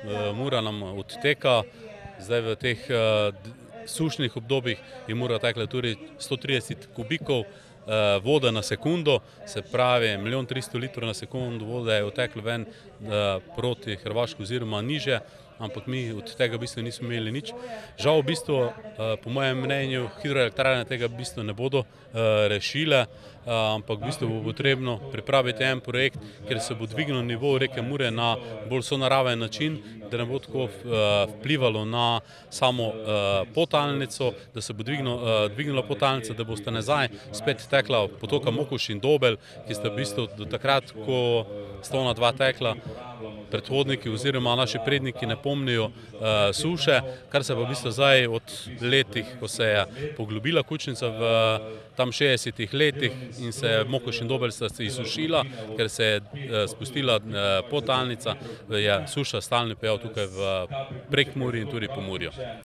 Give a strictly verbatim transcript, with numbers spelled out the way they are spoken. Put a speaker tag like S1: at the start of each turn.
S1: Mura nam odteka, zdaj v teh sušnih obdobjih je Mura tekla tudi sto trideset kubikov vode na sekundo, se pravi milijon tristo litrov na sekundo vode je odteklo ven proti Hrvaški oziroma nižje, ampak mi od tega v bistvu nismo imeli nič. Žal v bistvu, po mojem mnenju, hidroelektrarne tega v bistvu ne bodo rešile, ampak v bistvu bo potrebno pripraviti en projekt, kjer se bo dvignil nivo reke Mure na bolj sonaraven način, da ne bo tako vplivalo na samo podtalnico, da se bo dvignila podtalnica, da bosta nazaj spet tekla potoka Mokoš in Dobelj, ki sta v bistvu do takrat, ko sta ona dva tekla, predhodniki oziroma naši predniki ne pomnijo suše, kar se pa v bistvu zdaj od letih, ko se je poglobila Kučnica v tam šestdesetih letih in se je Mokoš in Dobelj sta se izsušila, ker se je spustila podtalnica, je suša stalni pojav tukaj v Prekmurju in tudi Pomurju.